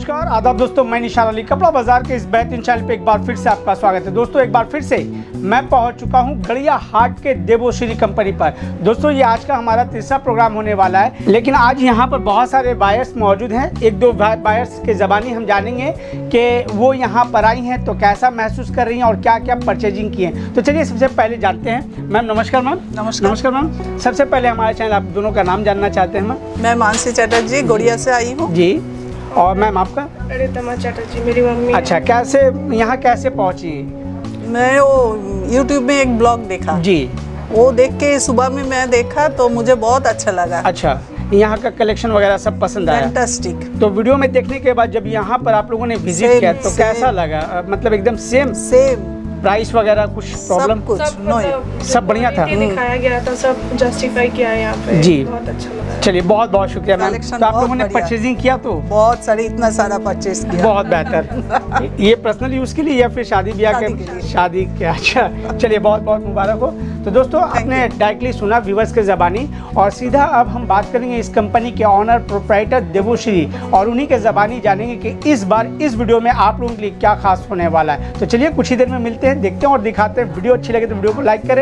नमस्कार आदाब दोस्तों, मैं निशान अली कपड़ा बाजार के इस बेहतरीन चैनल पे एक बार फिर से आपका स्वागत है। दोस्तों एक बार फिर से मैं पहुंच चुका हूं गड़िया हाट के देवोश्री कंपनी पर। दोस्तों ये आज का हमारा तीसरा प्रोग्राम होने वाला है, लेकिन आज यहां पर बहुत सारे बायर्स मौजूद हैं। एक दो बायर्स के ज़बानी हम जानेंगे कि वो यहाँ पर आई हैं तो कैसा महसूस कर रही हैं और क्या क्या परचेजिंग की हैं। तो चलिए सबसे पहले जानते हैं। मैम नमस्कार। मैम नमस्कार मैम। सबसे पहले हमारे चैनल आप दोनों का नाम जानना चाहते हैं। मैम मैं मानसी चटर्जी गड़िया से आई हूँ जी। और मैम आपका? रितमा चटर्जी मेरी मम्मी। अच्छा, कैसे यहाँ कैसे पहुँची? मैं वो YouTube में एक ब्लॉग देखा जी, वो देख के सुबह में मैं देखा तो मुझे बहुत अच्छा लगा। अच्छा, यहाँ का कलेक्शन वगैरह सब पसंद आया? फैंटास्टिक। तो वीडियो में देखने के बाद जब यहाँ पर आप लोगों ने विजिट किया तो कैसा लगा? मतलब एकदम सेम प्राइस वगैरह कुछ प्रॉब्लम? सब बढ़िया था, दिखाया गया था, सब जस्टिफाई किया है यहाँ पे जी। बहुत अच्छा लगा। चलिए बहुत बहुत शुक्रिया मैम। तो आप लोगों ने परचेजिंग किया? तो बहुत सारे, इतना सारा परचेज किया। बहुत बेहतर। ये पर्सनल यूज के लिए या फिर शादी ब्याह के? शादी के। अच्छा चलिए, बहुत बहुत मुबारक हो। तो दोस्तों आपने डायरेक्टली सुना व्यूवर्स के ज़बानी, और सीधा अब हम बात करेंगे इस कंपनी के ऑनर प्रोप्राइटर देवोश्री, और उन्हीं के ज़बानी जानेंगे कि इस बार इस वीडियो में आप लोगों के लिए क्या खास होने वाला है। तो चलिए कुछ ही देर में मिलते हैं, देखते हैं और दिखाते हैं। वीडियो अच्छी लगे तो वीडियो को लाइक करें।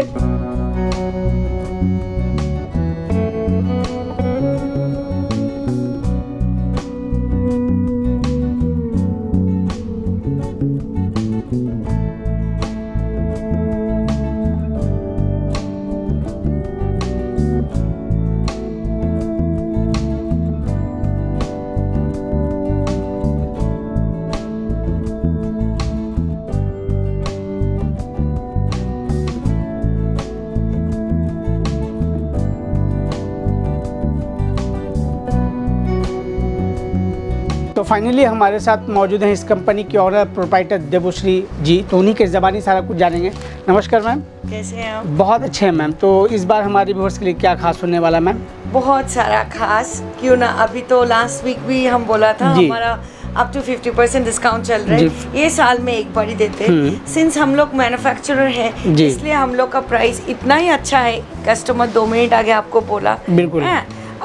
तो फाइनली हमारे साथ मौजूद हैं इस कंपनी के ऑनर प्रोप्राइटर देवोश्री जी, तो उन्हीं के ज़बानी सारा कुछ जानेंगे। नमस्कार मैम। कैसे हैं आप? बहुत अच्छे हैं मैम। तो इस बार हमारे व्यूअर्स के लिए क्या खास होने वाला मैम? बहुत सारा खास, क्यों ना। अभी तो लास्ट वीक भी हम बोला था हमारा अप टू 50% डिस्काउंट चल रहा है। ये साल में एक बार ही देते हैं। सिंस हम लोग मैन्युफैक्चरर हैं इसलिए हम लोग का प्राइस इतना ही अच्छा है। कस्टमर 2 मिनट आगे आपको बोला, बिल्कुल है।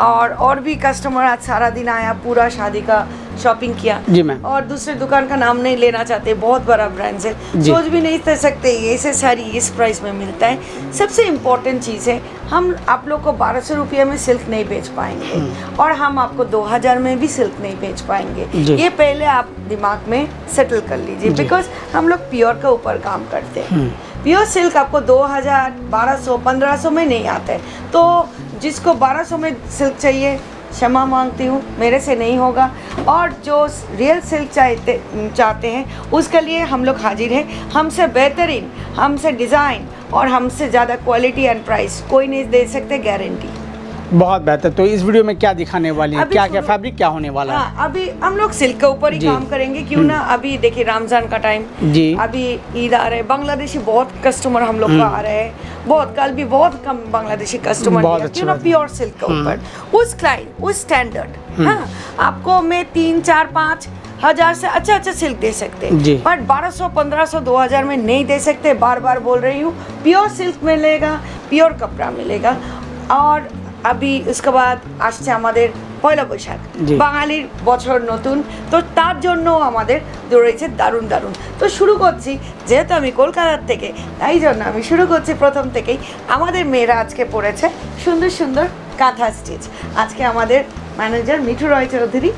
और भी कस्टमर आज सारा दिन आया, पूरा शादी का शॉपिंग किया जी मैम। और दूसरे दुकान का नाम नहीं लेना चाहते, बहुत बड़ा ब्रांड है, सोच भी नहीं कर सकते ऐसे सारी इस प्राइस में मिलता है। सबसे इम्पोर्टेंट चीज़ है, हम आप लोग को 1200 रुपये में सिल्क नहीं बेच पाएंगे और हम आपको 2000 में भी सिल्क नहीं बेच पाएंगे। ये पहले आप दिमाग में सेटल कर लीजिए, बिकॉज हम लोग प्योर के ऊपर काम करते हैं। प्योर सिल्क आपको 2000, 1200, 1500 में नहीं आता है। तो जिसको 1200 में सिल्क चाहिए, क्षमा मांगती हूँ, मेरे से नहीं होगा। और जो रियल सिल्क चाहते हैं उसके लिए हम लोग हाजिर हैं। हमसे बेहतरीन, हमसे डिज़ाइन और हमसे ज़्यादा क्वालिटी एंड प्राइस कोई नहीं दे सकते, गारंटी। बहुत बेहतर। तो इस वीडियो में क्या दिखाने वाली है? क्या क्या फैब्रिक क्या होने वाला है? अभी हम लोग सिल्क के ऊपर ही काम करेंगे, क्यों ना। अभी देखिए रमजान का टाइम जी, अभी ईद आ रहा है, बांग्लादेशी बहुत कस्टमर हम लोग का आ रहे हैं, बहुत। कल भी बहुत कम बांग्लादेशी कस्टमर, क्यों ना। प्योर सिल्क के ऊपर उस क्लाइंट, उस स्टैंडर्ड। हाँ, आपको मैं 3, 4, 5 हजार से अच्छा सिल्क दे सकते हैं, बट 1200, 1500, 2000 में नहीं दे सकते। बार बार बोल रही हूँ, प्योर सिल्क मिलेगा, प्योर कपड़ा मिलेगा। और अभी उसके बाद আসছে আমাদের পয়লা বৈশাখ, বাঙালির বছর নতুন, তো তার জন্য আমাদের রয়েছে দারুণ দারুণ। তো শুরু করছি, যেহেতু আমি কলকাতার থেকে, তাই জন্য আমি শুরু করছি প্রথম থেকেই। আমাদের মেয়েরা আজকে পড়েছে সুন্দর সুন্দর কাঁথা স্টিচ। আজকে আমাদের ম্যানেজার মিঠু রয় চৌধুরী,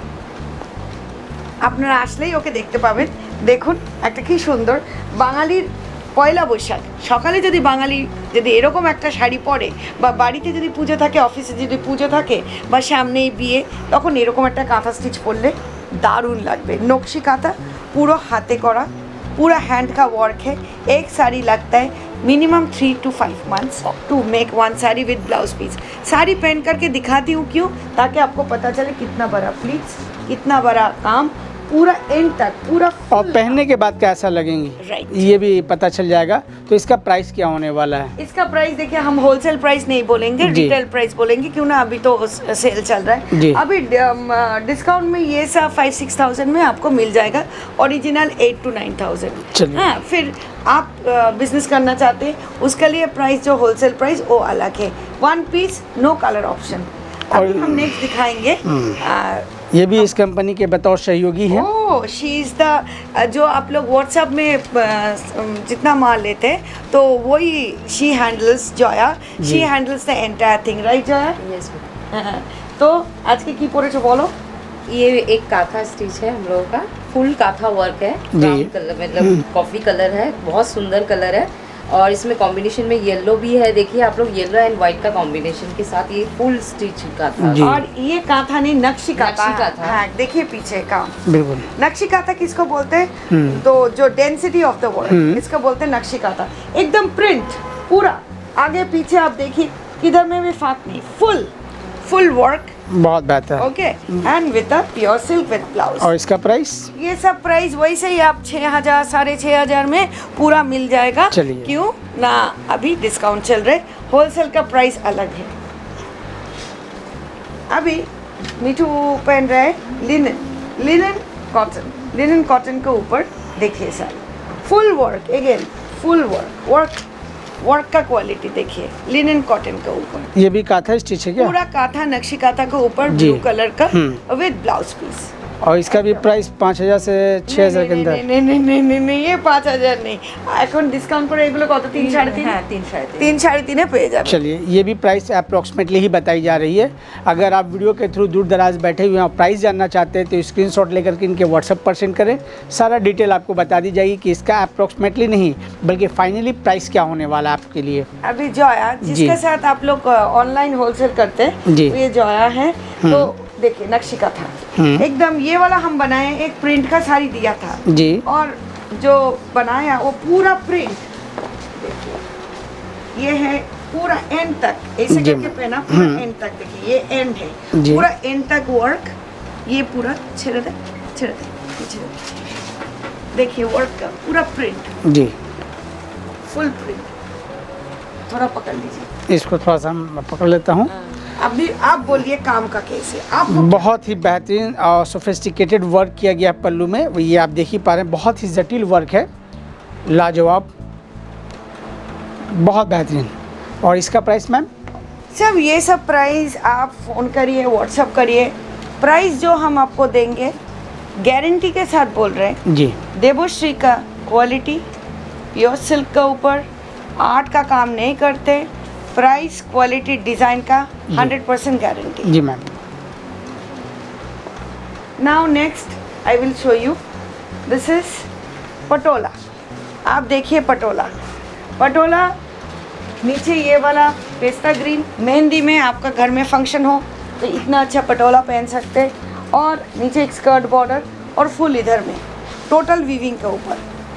আপনারা আসলেই ওকে দেখতে পাবেন। দেখুন একটা কি সুন্দর বাঙালির পয়লা বৈশাখ সকালে যদি বাঙালি যদি এরকম একটা শাড়ি পরে, বা বাড়িতে যদি পুজো থাকে, অফিসে যদি পুজো থাকে, বা সামনেই বিয়ে, তখন এরকম একটা কাঁথা স্টিচ পরলে দারুণ লাগবে। নকশি কাঁথা, पूरा हाथे करा, पूरा हैंड का वर्क है। एक साड़ी लगता है minimum 3 to 5 months to make 1 sari with blouse piece. Sari पहन करके दिखाती हूँ, क्यों? ताकि आपको पता चले कितना बड़ा प्लीट्स, कितना बड़ा काम, पूरा एंड तक पूरा। और पहनने के बाद कैसा लगेंगी ये भी पता चल जाएगा। तो इसका प्राइस क्या होने वाला है? इसका प्राइस देखिए, हम होलसेल प्राइस नहीं बोलेंगे, रिटेल प्राइस बोलेंगे, क्यों ना। अभी तो सेल चल रहा है, अभी डिस्काउंट में ये सब 5-6,000 में आपको मिल जाएगा। Original 8 to 9,000। हाँ, फिर आप बिजनेस करना चाहते हैं उसके लिए प्राइस जो होलसेल प्राइस वो अलग है। 1 पीस नो कलर ऑप्शन। अभी हम नेक्स्ट दिखाएंगे ये भी इस कंपनी के बतौर सहयोगी हैं। ओह, शी इज़ द, जो आप लोग व्हाट्सएप में जितना माल लेते हैं तो वही she handles, Jaya she handles the entire thing, right Jaya? Yes. तो आज के की पड़े बोलो। ये एक काथा स्टिच है हम लोगों का, फुल काथा वर्क है, ब्राउन कलर मतलब कॉफी कलर है, बहुत सुंदर कलर है। और इसमें कॉम्बिनेशन में येलो भी है, देखिए आप लोग, येलो एंड व्हाइट का कॉम्बिनेशन के साथ ये फुल स्टिच काथा। और ये काथा नहीं, नक्शी काथा है। हाँ, देखिए पीछे का बिल्कुल। नक्शी काथा किसको बोलते हैं? तो जो डेंसिटी ऑफ द वर्क इसको बोलते हैं नक्शी काथा। एकदम प्रिंट पूरा आगे पीछे, आप देखिए किधर में भी फाक नहीं, फुल वर्क, बहुत बेहतर। Okay, and with a pure silk with blouse. और इसका प्राइस? ये सब प्राइस वैसे ही आप 6,000 6,500 में पूरा मिल जाएगा। चलिए। क्यों ना, अभी डिस्काउंट चल रहे, होलसेल का प्राइस अलग है। अभी मिठू पहन रहा है लिनन कॉटन के ऊपर देखिए sir, full work, again full work का क्वालिटी देखिए, लिनन कॉटन के ऊपर। ये भी काथा स्टिच है क्या? पूरा काथा, नक्शी काथा के ऊपर ब्लू कलर का विद ब्लाउज पीस। और इसका भी प्राइस 5,000 से 6,000 के अंदर? नहीं, ये 5,000 नहीं, এখন ডিসকাউন্ট করে এগুলো কত? 3 3.5? হ্যাঁ 3 3.5 পেয়ে যাবে। चलिए, ये भी प्राइस अप्रॉक्सीमेटली ही बताई जा रही है। अगर आप वीडियो के थ्रू दूर दराज बैठे हुए हैं और प्राइस जानना चाहते हैं तो स्क्रीनशॉट लेकर के इनके व्हाट्सएप पर सेंड करें, सारा डिटेल आपको बता दी जाएगी कि इसका अप्रॉक्सीमेटली नहीं बल्कि फाइनली प्राइस क्या होने वाला है आपके लिए। अभी जोया जिसके साथ आप लोग ऑनलाइन होलसेल करते हैं, जी। ये जोया है। तो देखिए नक्शी का था एकदम, ये वाला हम बनाए, एक प्रिंट का साड़ी दिया था जी, और जो बनाया वो पूरा प्रिंट देखिए, ये है पूरा एंड तक, ऐसे करके पहना पूरा एंड तक। देखिए ये एंड है, पूरा एंड तक वर्क, ये पूरा छेड़ दे, देखिए वर्क का पूरा प्रिंट जी, फुल प्रिंट। थोड़ा पकड़ लीजिए इसको, थोड़ा सा मैं पकड़ लेता हूँ। अभी आप बोलिए काम का कैसे? आप बहुत ही बेहतरीन और सोफिस्टिकेटेड वर्क किया गया पल्लू में, ये आप देख ही पा रहे हैं, बहुत ही जटिल वर्क है, लाजवाब, बहुत बेहतरीन। और इसका प्राइस मैम? सब ये सब प्राइस आप फ़ोन करिए, व्हाट्सअप करिए, प्राइस जो हम आपको देंगे गारंटी के साथ बोल रहे हैं जी। देवोश्री का क्वालिटी, प्योर सिल्क के ऊपर आर्ट का काम नहीं करते, प्राइस क्वालिटी डिज़ाइन का 100% गारंटी। जी ma'am. Now next I will show you, this is patola. आप देखिए पटोला नीचे ये वाला पेस्ता ग्रीन, मेहंदी में आपका घर में फंक्शन हो तो इतना अच्छा पटोला पहन सकते हैं। और नीचे एक स्कर्ट बॉर्डर और फुल इधर में, टोटल वीविंग के ऊपर,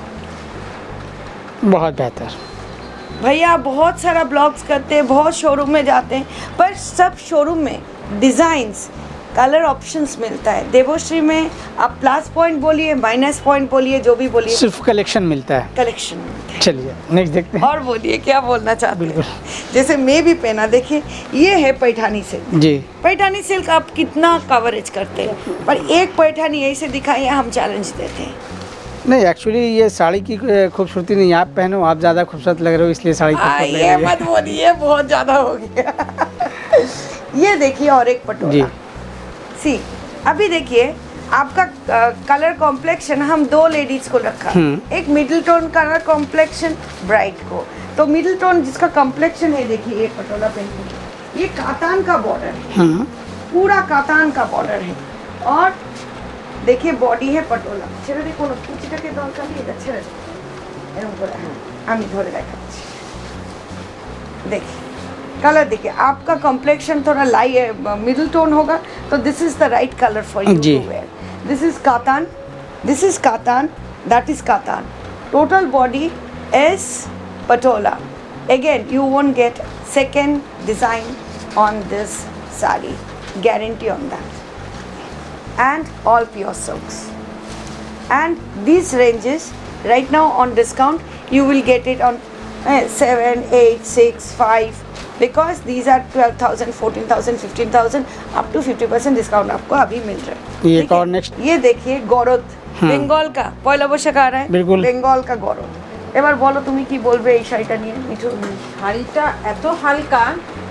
बहुत बेहतर। भैया बहुत सारा ब्लॉग्स करते हैं, बहुत शोरूम में जाते हैं, पर सब शोरूम में डिज़ाइंस, कलर ऑप्शंस मिलता है। देवोश्री में आप प्लस पॉइंट बोलिए, माइनस पॉइंट बोलिए, जो भी बोलिए, सिर्फ कलेक्शन मिलता है। कलेक्शन मिलता है। चलिए नेक्स्ट देखते हैं। और बोलिए क्या बोलना चाहते हैं? बिल्कुल। जैसे मैं भी पहना, देखिए ये है पैठानी सिल्क। जी। पैठानी सिल्क आप कितना कवरेज करते हैं, पर एक पैठानी ऐसे दिखाइए, हम चैलेंज देते हैं। नहीं, एक्चुअली ये साड़ी की खूबसूरती नहीं, आप पहनो, आप ज़्यादा खूबसूरत लग रहे हो इसलिए साड़ी खूबसूरत लग रही ये है। मत बोलिए, बहुत ज़्यादा हो गया। ये देखिए और एक पटोला, सी अभी देखिए आपका कलर कॉम्प्लेक्शन, हम 2 लेडीज को रखा, एक middle tone colour complexion bright को, तो मिडिल टोन जिसका कॉम्प्लेक्शन है, देखिए ये पटोला पहन, ये कातान का बॉर्डर है, पूरा कातान का बॉर्डर है। और देखिए बॉडी है पटोला, ছেড়ে দেখো না কুচিটাকে দরকার নেই, এটা ছেড়ে দাও এরকম করে। হ্যাঁ আমি ধরে দেখাচ্ছি, देखिए कलर देखिए, आपका कॉम्प्लेक्शन थोड़ा लाइट मिडिल टोन होगा तो this is the right colour for you to wear. This is katan, that is katan, total body is patola. Again you won't get second design on this sari, guarantee on that, and all pure silks. And these ranges right now on discount, you will get it on 7, 8, 6, 5, because these are 12,000, 14,000, 15,000, up to 50% discount आपको अभी मिल रहा है। ये और next, ये देखिए गौरव, बेंगल का पहला বৈশাখ आ रहा है, बिल्कुल बेंगल का गौरव। এবার বলো তুমি কি বলবে এই শাড়িটা নিয়ে? মিঠু, শাড়িটা এত হালকা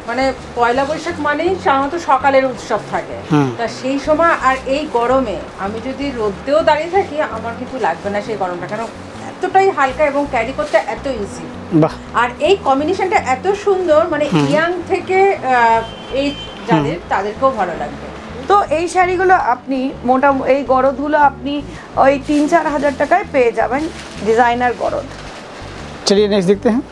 মানে পয়লা বৈশাখ মানেই সাধারণত সকালের উৎসব থাকে, তা সেই সময় আর এই গরমে আমি যদি রোদেও দাঁড়িয়ে থাকি আমার কিন্তু লাগবে না সেই গরমটা, কারণ এতটাই হালকা এবং ক্যারি করতে এত ইজি। আর এই কম্বিনেশনটা এত সুন্দর, মানে ইয়াং থেকে এই যাদের তাদেরকেও ভালো লাগবে। তো এই শাড়িগুলো আপনি মোটামুটি এই গরদগুলো আপনি ওই 3-4 হাজার টাকায় পেয়ে যাবেন, ডিজাইনার গরদ। चलिए नेक्स्ट देखते हैं।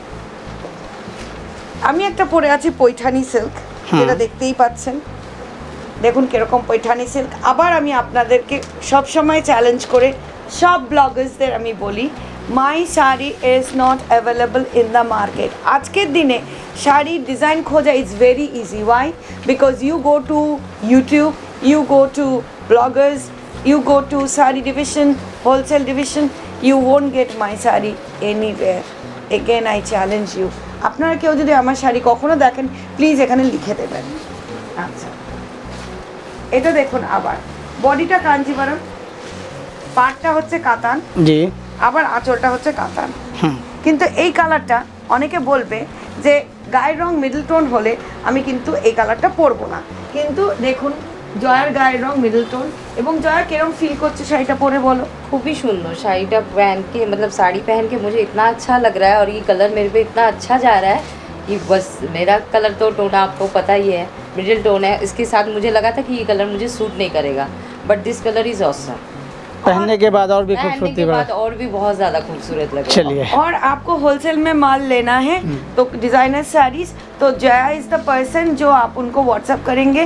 আমি একটা পরে আছি পৈঠানি সিল্ক, যেটা দেখতেই পাচ্ছেন, দেখুন কিরকম পৈঠানি সিল্ক। আবার আমি আপনাদেরকে সব সময় চ্যালেঞ্জ করে সব ব্লগার্সদের আমি বলি, my sari is not available in the market. আজকের দিনে শাড়ি ডিজাইন খোঁজা is very easy. Why? Because you go to YouTube, you go to bloggers, you go to sari division, wholesale division, you won't get my sari anywhere. Again I challenge you, আপনারা কেউ যদি আমার শাড়ি কখনো দেখেন please এখানে লিখে দেবেন। আচ্ছা, এটা দেখুন, আবার বডিটা কাঞ্জিভারম, পাটটা হচ্ছে কাতান, জি, আবার আঁচলটা হচ্ছে কাতান। কিন্তু এই কালারটা অনেকে বলবে যে গায়ের রং মিডল টোন হলে আমি কিন্তু এই কালারটা পরবো না, কিন্তু দেখুন জয়ার গায়ের রং मिडिल टोन। এবং জয়া কেরম ফিল করছে শাড়িটা পরে বলো? खूब ही सुंदर शाड़ीटा पहन के, मतलब साड़ी पहन के मुझे इतना अच्छा लग रहा है और ये कलर मेरे पे इतना अच्छा जा रहा है कि बस मेरा कलर तो टोन आपको पता ही है, मिडिल टोन है। इसके साथ मुझे लगा था कि ये कलर मुझे सूट नहीं करेगा, but this colour is awesome. पहनने के बाद और भी खूबसूरती और भी बहुत ज़्यादा खूबसूरत लगे। चलिए, और आपको होलसेल में माल लेना है तो डिज़ाइनर साड़ीज, तो जया इज़ द पर्सन जो आप उनको व्हाट्सअप करेंगे।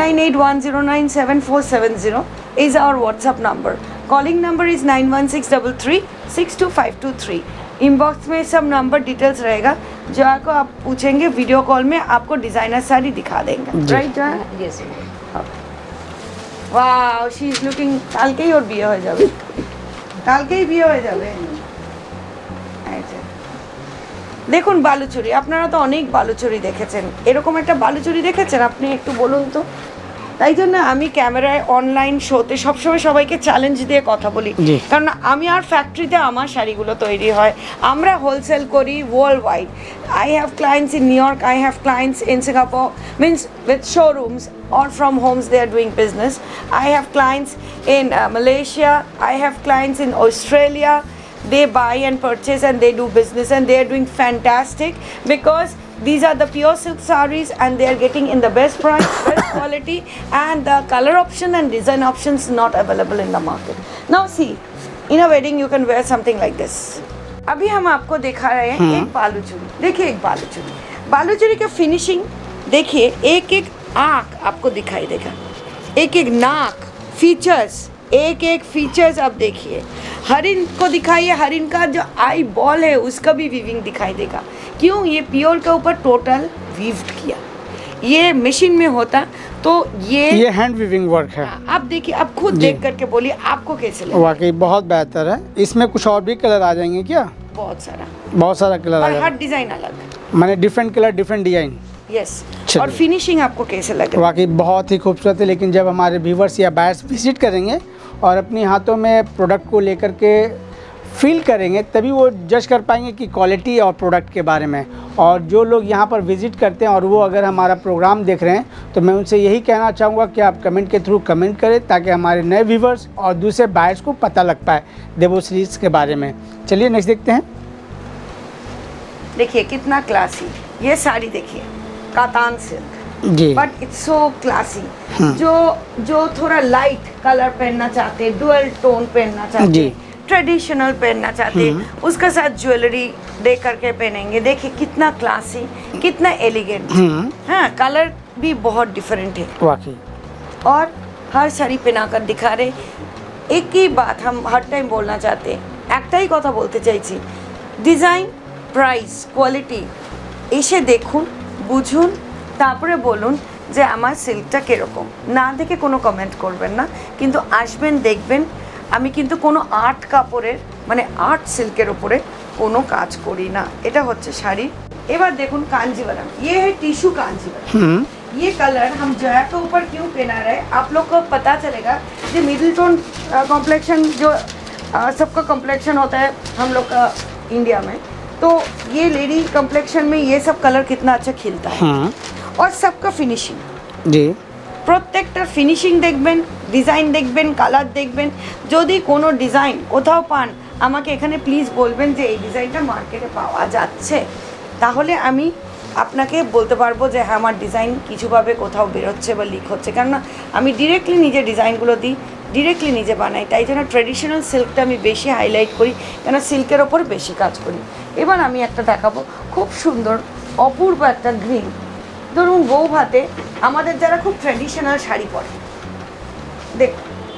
8981097470 is our WhatsApp number. Calling number is 9163362523। Inbox में सब नंबर डिटेल्स रहेगा। जया को आप पूछेंगे, वीडियो कॉल में आपको डिज़ाइनर साड़ी दिखा देंगे। Right Jaya? Yes. Wow, she is looking, কালকেই ওর বিয়ে হয়ে যাবে, কালকেই বিয়ে হয়ে যাবে। দেখুন বালুচুরি, আপনারা তো অনেক বালুচুরি দেখেছেন, এরকম একটা বালুচুরি দেখেছেন আপনি? একটু বলুন তো। তাই জন্য আমি ক্যামেরায় অনলাইন শোতে সবসময় সবাইকে চ্যালেঞ্জ দিয়ে কথা বলি, কারণ আমি আর ফ্যাক্টরিতে আমার শাড়িগুলো তৈরি হয়, আমরা হোলসেল করি worldwide. I have clients in New York, I have clients in Singapore, means with showrooms or from homes they are doing business. I have clients in Malaysia, I have clients in Australia. They buy and purchase and they do business and they are doing fantastic, because these are the pure silk sarees and they are getting in the best price, best quality, and the color option and design options not available in the market. Now see, in a wedding you can wear something like this. अभी हम आपको दिखा रहे हैं एक बालूचुरी। देखिए एक बालूचुरी, बालूचुरी का फिनिशिंग देखिए, एक एक आँख आपको दिखाई देगा, एक एक नाक, फीचर्स, एक एक फीचर्स आप देखिए। हरिन को दिखाइए, हरिन का जो आई बॉल है उसका भी वीविंग दिखाई देगा। क्यों? ये प्योर के ऊपर टोटल वीव्ड किया, ये मशीन में होता तो ये हैंड वीविंग वर्क है। आप देखिए, आप खुद देख करके बोलिए आपको कैसे लगा। वाकई बहुत बेहतर है। इसमें कुछ और भी कलर आ जाएंगे क्या? बहुत सारा कलर, और हर डिजाइन अलग, माने different colour different design. Yes. और फिनिशिंग आपको कैसे लगे? वाकई बहुत ही खूबसूरत है। लेकिन जब हमारे व्यूवर्स या बायर्स विजिट करेंगे और अपने हाथों में प्रोडक्ट को लेकर के फील करेंगे, तभी वो जज कर पाएंगे कि क्वालिटी और प्रोडक्ट के बारे में। और जो लोग यहाँ पर विज़िट करते हैं और वो अगर हमारा प्रोग्राम देख रहे हैं, तो मैं उनसे यही कहना चाहूँगा कि आप कमेंट के थ्रू कमेंट करें, ताकि हमारे नए व्यूवर्स और दूसरे बायर्स को पता लग पाए देवोश्री के बारे में। चलिए नेक्स्ट देखते हैं। देखिए कितना क्लासी, ये साड़ी देखिए, katan silk, but it's so classy. जो थोड़ा लाइट कलर पहनना चाहते, डुअल टोन पहनना चाहते, ट्रेडिशनल पहनना चाहते, उसके साथ ज्वेलरी दे करके पहनेंगे। देखिए कितना क्लासी, कितना एलिगेंट। हाँ, कलर भी बहुत डिफरेंट है वाकई। और हर साड़ी पहना कर दिखा रहे। एक ही बात हम हर टाइम बोलना चाहते हैं, एकटाई कथा बोलते चाइছি, डिजाइन, प्राइस, क्वालिटी এসে দেখুন, বুঝুন, তারপরে বলুন যে আমার সিল্কটা কীরকম। না দেখে কোনো কমেন্ট করবেন না, কিন্তু আসবেন, দেখবেন। আমি কিন্তু কোনো আর্ট কাপড়ের মানে আর্ট সিল্কের উপরে কোনো কাজ করি না। এটা হচ্ছে শাড়ি। এবার দেখুন कांजीवरम, ये है टिश्यू कांजीवरम। ये कलर हम जया के ऊपर क्यों पहना रहे, आप लोग को पता चलेगा। जो मिडिल टोन कॉम्प्लेक्शन, जो सबका कॉम्प्लेक्शन होता है हम लोग का इंडिया में, तो ये लेडी कम्प्लेक्शन में ये सब कलर कितना अच्छा खिलता है। और सबका फिनिशिंग जी প্রত্যেকটা ফিনিশিং দেখবেন, ডিজাইন দেখবেন, কালার দেখবেন। যদি কোনো ডিজাইন কোথাও পান আমাকে এখানে প্লিজ বলবেন যে এই ডিজাইনটা মার্কেটে পাওয়া যাচ্ছে, তাহলে আমি আপনাকে বলতে পারবো যে হ্যাঁ আমার ডিজাইন কিছুভাবে কোথাও বেরোচ্ছে বা লিক হচ্ছে। কেননা আমি ডিরেক্টলি নিজে ডিজাইনগুলো দিই, ডিরেক্টলি নিজে বানাই, তাই জন্য ট্র্যাডিশনাল সিল্কটা আমি বেশি হাইলাইট করি, কেন সিল্কের ওপর বেশি কাজ করি। এবার আমি একটা দেখাবো খুব সুন্দর অপূর্ব একটা গ্রিন। ধরুন বউ ভাতে আমাদের যারা খুব ट्रेडिशनल শাড়ি পরে, देख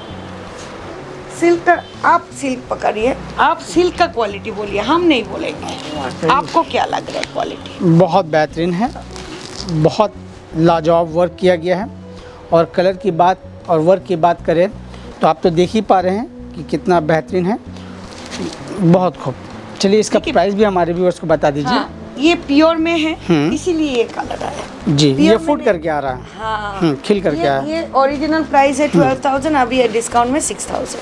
सिल्क का, आप सिल्क पकड़िए, आप सिल्क का क्वालिटी बोलिए, हम नहीं बोलेंगे। आपको क्या लग रहा है क्वालिटी? बहुत बेहतरीन है, बहुत लाजवाब वर्क किया गया है। और कलर की बात और वर्क की बात करें तो आप तो देख ही पा रहे हैं कि कितना बेहतरीन है, बहुत खूब। चलिए इसका प्राइस भी हमारे व्यूअर्स को बता दीजिए। हाँ, ये प्योर में है इसीलिए ये कलर आया जी। ये प्योर फूट में करके आ रहा है, हाँ खिल करके आया। ये ओरिजिनल प्राइस है 12,000, अभी ये डिस्काउंट में 6,000।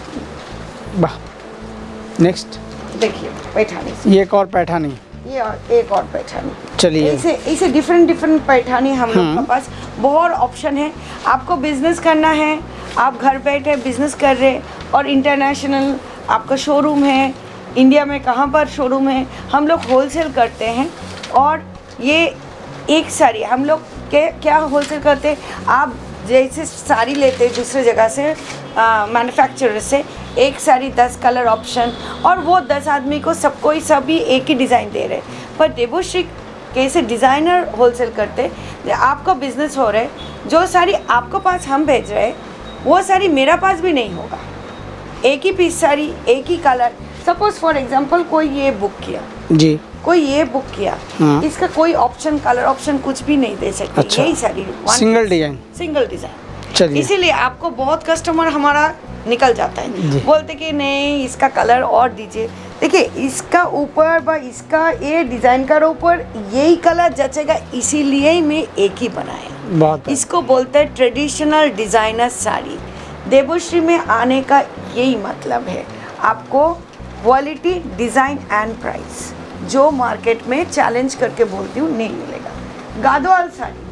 वाह। नेक्स्ट देखिए पैठानी से ये एक और पैठानी, ये और एक और पैठानी। चलिए ऐसे डिफरेंट पैठानी हम लोग के पास बहुत ऑप्शन है। आपको बिजनेस करना है, आप घर बैठे बिजनेस कर रहे और इंटरनेशनल आपका शोरूम है, इंडिया में कहाँ पर शोरूम है, हम लोग होलसेल करते हैं। और ये एक साड़ी हम लोग के क्या होलसेल करते हैं, आप जैसे साड़ी लेते हैं दूसरे जगह से मैन्युफैक्चरर से, एक साड़ी 10 कलर ऑप्शन, और वो 10 आदमी को सबको ही सभी एक ही डिज़ाइन दे रहे हैं। पर देवश्री कैसे डिज़ाइनर होलसेल करते, आपका बिजनेस हो रहा है, जो साड़ी आपको पास हम भेज रहे हैं वो साड़ी मेरा पास भी नहीं होगा। एक ही पीस साड़ी, एक ही कलर। सपोज फॉर एग्जांपल कोई ये बुक किया जी, कोई ये बुक किया, इसका कोई ऑप्शन कलर ऑप्शन कुछ भी नहीं दे सकते। अच्छा। यही sari single design, single design. चलिए इसीलिए आपको बहुत कस्टमर हमारा निकल जाता है, बोलते कि नहीं इसका कलर और दीजिए। देखिए इसका ऊपर व इसका ये डिजाइन का ऊपर यही कलर जचेगा, इसीलिए ही मैं एक ही बनाया। बहुत इसको बोलते हैं ट्रेडिशनल डिजाइनर साड़ी। देवश्री में आने का यही मतलब है, आपको क्वालिटी, डिज़ाइन एंड प्राइस जो मार्केट में चैलेंज करके बोलती हूँ नहीं मिलेगा। गादोয়াল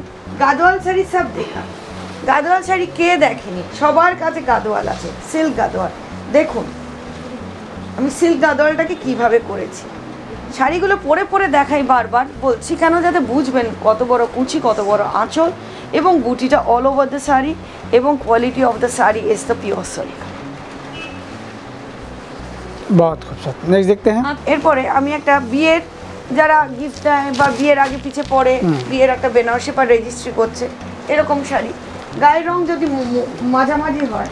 শাড়ি सब देखा, গাদোয়াল শাড়ি কে দেখেনি, সবার কাছে গাদোয়াল আছে, সিল্ক গাদোয়াল। দেখুন আমি সিল্ক গাদোয়ালটাকে কিভাবে করেছি, শাড়িগুলো পরে পরে দেখাই বারবার, বলছি কেন যাতে বুঝবেন কত বড় কুচি, কত বড় আঁচল এবং বুটিটা অল ওভার দ্য শাড়ি এবং quality of the sari is the pure silk. बहुत खूबसूरत। नेक्स्ट देखते हैं। এরপরে আমি একটা বিয়ের যারা গিফট দেয় বা বিয়ের আগে পিছে পরে, বিয়ের একটা বেনারসি বা রেজিস্ট্রি করছে এরকম শাড়ি, গায়ের রং যদি মাঝামাঝি হয়,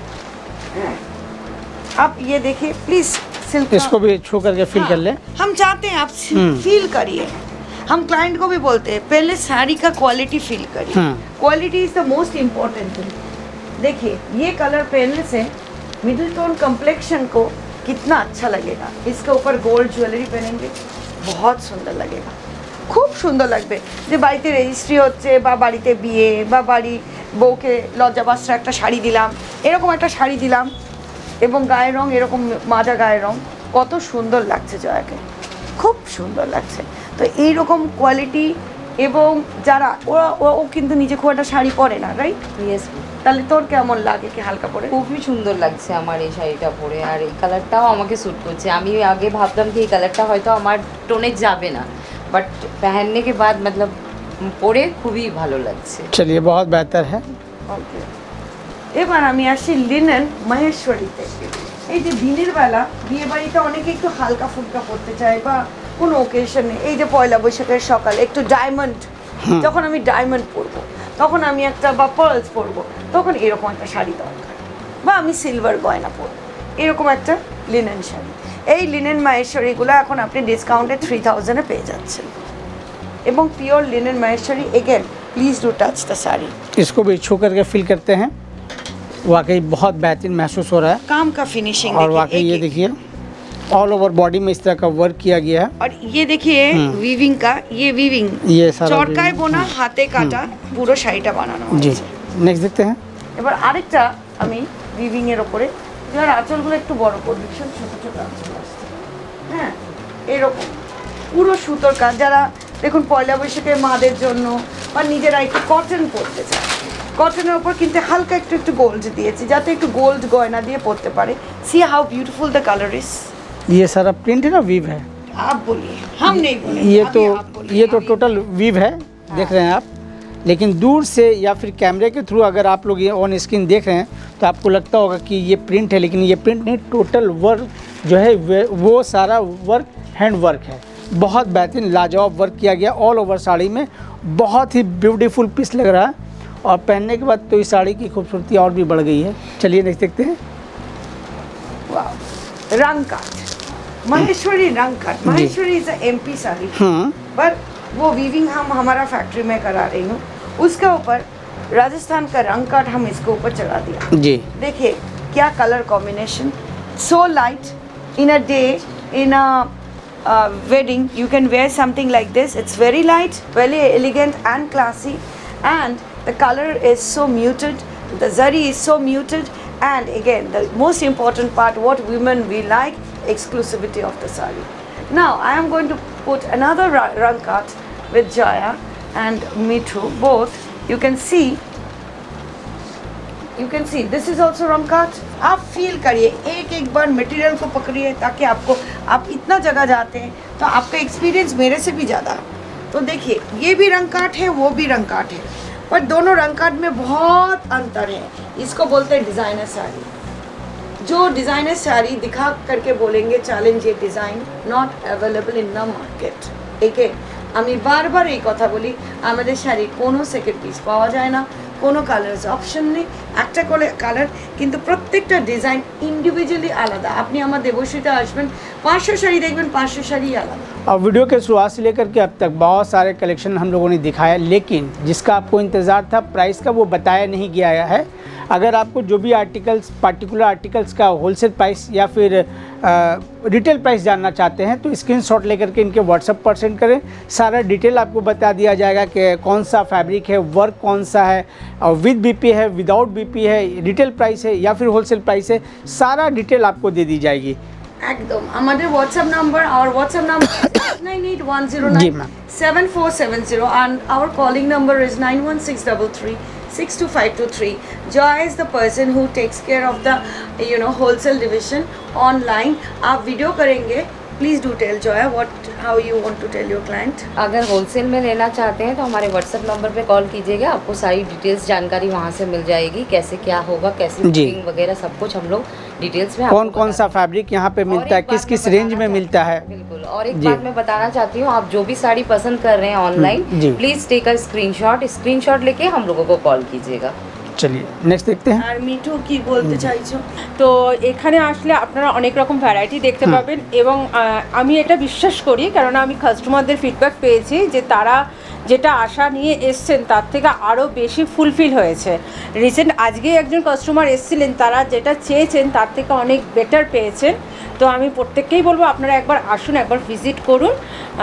आप ये देखिए प्लीज सिल्क, इसको भी छू करके फील कर ले। हम चाहते हैं आप फील करिए। हम क्लाइंट को भी बोलते हैं पहले साड़ी का क्वालिटी फील करिए, quality is the most important thing. देखिए ये कलर पहनने से मिडिल टोन कम्प्लेक्शन को कितना अच्छा लगेगा। इसके ऊपर गोल्ड ज्वेलरी पहनेंगे बहुत सुंदर लगेगा, खूब सुंदर लगবে। যে বাড়িতে রেজিস্ট্রি হচ্ছে বা বাড়িতে বিয়ে বা বাড়ি বউকে লজ্জাবাস্ত্র একটা শাড়ি দিলাম, এরকম একটা শাড়ি দিলাম এবং গায়ের রং এরকম মাজা গায়ের রং, কত সুন্দর লাগছে জয়াকে, খুব সুন্দর লাগছে। তো এই রকম কোয়ালিটি এবং যারা ও কিন্তু নিজে খুব একটা শাড়ি পরে না, রাইট? ইয়েস। তাহলে তোর কেমন লাগে কি হালকা পরে? খুবই সুন্দর লাগছে আমার এই শাড়িটা পরে, আর এই কালারটাও আমাকে স্যুট করছে। আমি আগে ভাবতাম कि ये কালারটা হয়তো আমার টোনে যাবে না, বাট पहनने के बाद मतलब পরে খুবই ভালো লাগছে। चलिए बहुत बेहतर है। ওকে, এবার আমি আসি লিনেন মহেশ্বরীতে। এই যে দিনের বেলা বিয়ে বাড়িতে অনেকে একটু হালকা ফুলকা পরতে চায় বা কোনো ওকেশনে, এই যে পয়লা বৈশাখের সকালে একটু ডায়মন্ড, যখন আমি ডায়মন্ড পরবো তখন আমি একটা বা পার্লস পরবো, তখন এরকম একটা শাড়ি দরকার, বা আমি সিলভার গয়না পরবো, এরকম একটা লিনেন শাড়ি। এই লিনেন মহেশ্বরীগুলো এখন আপনি ডিসকাউন্টে 3000-এ পেয়ে যাচ্ছেন এবং pure linen Maheshwari. Again please do touch the sari. इसको भी छू करके फील करते हैं, वाकई बहुत बेहतरीन महसूस हो रहा है। काम का फिनिशिंग और वाकई ये देखिए ऑल ओवर बॉडी में इस तरह का वर्क किया गया है। और ये देखिए वीविंग का, ये वीविंग ये सारा চরকায় বোনা হাতে কাটা পুরো শাড়িটা বানানো जी। হয়েছে। नेक्स्ट देखते हैं। এবার আরেকটা আমি वीविंग এর উপরে যার আঁচলগুলো একটু বড় করে ভীষণ ছোট ছোট আঁচল আসছে, হ্যাঁ এরকম পুরো সুতোর কাজ। যারা দেখুন পয়লা বৈশাখে মাদের জন্য বা নিজেরা একটু কটন পরতে চায়, কটনের ওপর কিন্তু হালকা একটু গোল্ড दिएছি যাতে একটু গোল্ড গয়না দিয়ে পরতে পারে। See how beautiful the colour is. ये सारा प्रिंट है ना, वीव है? आप बोलिए, हम नहीं बोलेंगे। ये तो टोटल वीव है, देख रहे हैं आप। लेकिन दूर से या फिर कैमरे के थ्रू अगर आप लोग ये ऑन स्क्रीन देख रहे हैं तो आपको लगता होगा कि ये प्रिंट है, लेकिन ये प्रिंट नहीं, टोटल वर्क जो है वो सारा वर्क हैंड वर्क है। बहुत बेहतरीन लाजवाब वर्क किया गया ऑल ओवर साड़ी में। बहुत ही ब्यूटीफुल पीस लग रहा है और पहनने के बाद तो इस साड़ी की खूबसूरती और भी बढ़ गई है। चलिए नेक्स्ट देखते हैं। रंग काट, महेश्वरी रंग काट। महेश्वरी इज एमपी साड़ी, पर वो वीविंग हम हमारा फैक्ट्री में करा रही हूँ। उसके ऊपर राजस्थान का रंग काट हम इसके ऊपर चढ़ा दिया जी। देखिए क्या colour combination, so light. In a day, in a wedding you can wear something like this. It's very light, very elegant and classy, and the color is so muted, the zari is so muted, and again the most important part what women we like, exclusivity of the sari. Now I am going to put another rang cut with Jaya and Mithu both. You can see this is also रंग काट। आप feel करिए, एक बार material को पकड़िए ताकि आपको, आप इतना जगह जाते हैं तो आपका एक्सपीरियंस मेरे से भी ज़्यादा। तो देखिए ये भी रंग काट है, वो भी रंग काट है, पर दोनों रंग काट में बहुत अंतर है। इसको बोलते हैं डिज़ाइनर साड़ी। जो डिज़ाइनर साड़ी दिखा करके बोलेंगे चैलेंज ये design not available in the market. एके আমি বারবার এই কথা বলি, আমাদের শাড়ি কোনো সেকেন্ড পিস পাওয়া যায় না, কোনো কালার্স অপশন নেই, একটা করে কালার, কিন্তু প্রত্যেকটা ডিজাইন ইন্ডিভিজুয়ালি আলাদা। আপনি আমার দেবশ্রীতে আসবেন, 500 শাড়ি देखবেন, 500 শাড়ি আলাদা। और वीडियो के शुरुआत से लेकर के अब तक बहुत सारे कलेक्शन हम लोगों ने दिखाया, लेकिन जिसका आपको इंतज़ार था प्राइस का वो बताया नहीं गया है। अगर आपको जो भी आर्टिकल्स, पार्टिकुलर आर्टिकल्स का होलसेल प्राइस या फिर रिटेल प्राइस जानना चाहते हैं तो स्क्रीनशॉट लेकर के इनके व्हाट्सएप पर सेंड करें। सारा डिटेल आपको बता दिया जाएगा कि कौन सा फैब्रिक है, वर्क कौन सा है, और विद बीपी है, विदाउट बीपी है, रिटेल प्राइस है या फिर होलसेल प्राइस है, सारा डिटेल आपको दे दी जाएगी। एकदम हमारे व्हाट्सएप नंबर, और WhatsApp number 9810974770 and our calling number is 91633625223. Joy is the person who takes care of the wholesale division online. आप वीडियो करेंगे, please do tell Joy what how you want to tell your client. अगर wholesale में लेना चाहते हैं तो हमारे WhatsApp number पे कॉल कीजिएगा, आपको सारी डिटेल्स जानकारी वहाँ से मिल जाएगी, कैसे क्या होगा, कैसे बुकिंग वगैरह सब कुछ हम लोग डिटेल्स में, कौन सा फैब्रिक यहाँ पे मिलता है, किस किस रेंज में मिलता है। बिल्कुल। और एक बात मैं बताना चाहती हूँ, आप जो भी साड़ी पसंद कर रहे हैं online, please take a screenshot लेके हम लोगों को कॉल कीजिएगा। चलिए नेक्स्ट देखते हैं। আর মিঠু কি বলতে চাইছো? তো এখানে আসলে আপনারা অনেক রকম ভ্যারাইটি দেখতে পাবেন, এবং আমি এটা বিশ্বাস করি কারণ আমি কাস্টমারদের ফিডব্যাক পেয়েছি যে তারা যেটা আশা নিয়ে এসছেন তার থেকে আরও বেশি ফুলফিল হয়েছে। রিসেন্ট আজকে একজন কাস্টমার এসেছিলেন, তারা যেটা চেয়েছেন তার থেকে অনেক বেটার পেয়েছেন। तो আমি প্রত্যেককেই বলবো আপনারা একবার আসুন, একবার ভিজিট করুন।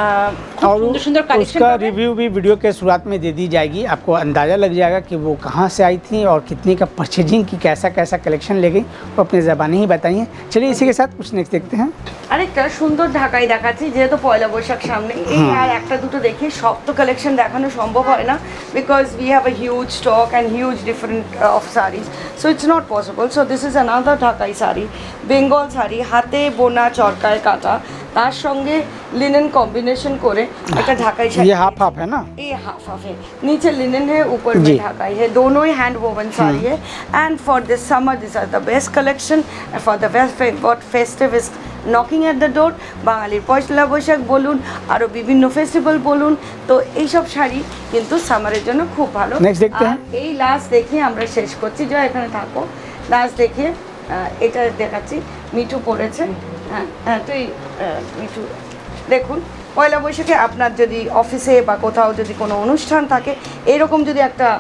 और उसका रिव्यू भी वीडियो के शुरुआत में दे दी जाएगी, आपको अंदाज़ा लग जाएगा कि वो कहाँ से आई थी और कितने का परचेजिंग की, कैसा कैसा कलेक्शन ले गई, वो अपनी ज़बानी ही बताइए। चलिए इसी के साथ कुछ नेक्स्ट देखते हैं। আরেকটা সুন্দর ঢাকাই দেখাচ্ছি, যেহেতু পয়লা বৈশাখ সামনে, এই আর একটা দুটো দেখি, সব তো কালেকশন দেখানো সম্ভব হয় না, because we have a huge stock and huge different of sarees, so it's not possible. So this is another Dhakai sari, Bengal sari, হাতে বোনা চরকায় কাটা, তার সঙ্গে लिनन कॉम्बिनेशन করে একটা ঢাকাই শাড়ি। ये हाफ हाफ है ना? ये हाफ हाफ है, नीचे लिनन है, ऊपर में ढाकाई है, दोनों ही हैंड वोवन साड़ी है। And for this summer this are the best collection, for the what festive is knocking at the door. বাঙালির পয়লা বৈশাখ বলুন, আরও বিভিন্ন ফেস্টিভ্যাল বলুন, তো এইসব শাড়ি কিন্তু সামারের জন্য খুব ভালো। আর এই লাস্ট দেখিয়ে আমরা শেষ করছি, যা এখানে থাকো, লাস্ট দেখিয়ে এটা দেখাচ্ছি, মিঠু পরেছে। হ্যাঁ হ্যাঁ, তুই মিঠু দেখুন, পয়লা বৈশাখে আপনার যদি অফিসে বা কোথাও যদি কোনো অনুষ্ঠান থাকে, এরকম যদি একটা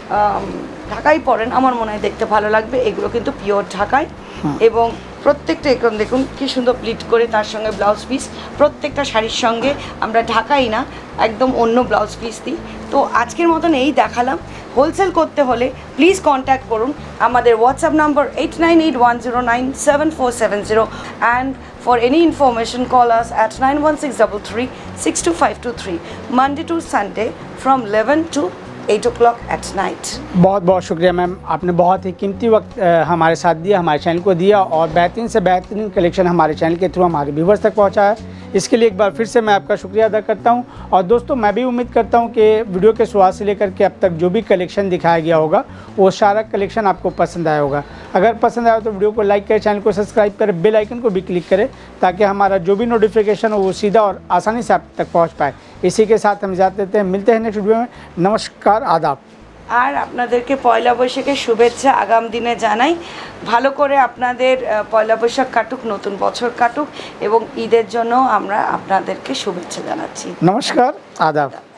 ঢাকাই পরেন, আমার মনে হয় দেখতে ভালো লাগবে। এগুলো কিন্তু পিওর ঢাকাই, এবং প্রত্যেকটা এখন দেখুন কি সুন্দর প্লিট করে, তার সঙ্গে ব্লাউজ পিস, প্রত্যেকটা শাড়ির সঙ্গে আমরা ঢাকাই না, একদম অন্য ব্লাউজ পিস দিই। তো আজকের মতন এই দেখালাম, হোলসেল করতে হলে প্লিজ কন্ট্যাক্ট করুন আমাদের WhatsApp number 8981097470 and for any information call us at 9163362523 Monday to Sunday from 11 to 8 o'clock at night। बहुत बहुत शुक्रिया मैम, आपने बहुत ही कीमती वक्त हमारे साथ दिया, हमारे चैनल को दिया और बेहतरीन से बेहतरीन कलेक्शन हमारे चैनल के थ्रू हमारे व्यूवर्स तक पहुंचाया। इसके लिए एक बार फिर से मैं आपका शुक्रिया अदा करता हूं। और दोस्तों मैं भी उम्मीद करता हूं कि वीडियो के शुरुआत से लेकर के अब तक जो भी कलेक्शन दिखाया गया होगा वो सारा कलेक्शन आपको पसंद आया होगा। अगर पसंद आया तो वीडियो को लाइक करें, चैनल को सब्सक्राइब करें, बेल आइकन को भी क्लिक करें ताकि हमारा जो भी नोटिफिकेशन हो वो सीधा और आसानी से आप तक पहुँच पाए। इसी के साथ हम इजाज़त देते हैं, मिलते हैं नेक्स्ट वीडियो में। नमस्कार, आदाब। আর আপনাদেরকে পয়লা বৈশাখের শুভেচ্ছা আগাম দিনে জানাই। ভালো করে আপনাদের পয়লা বৈশাখ কাটুক, নতুন বছর কাটুক এবং ঈদের জন্য আমরা আপনাদেরকে শুভেচ্ছা জানাচ্ছি। নমস্কার, আদাব।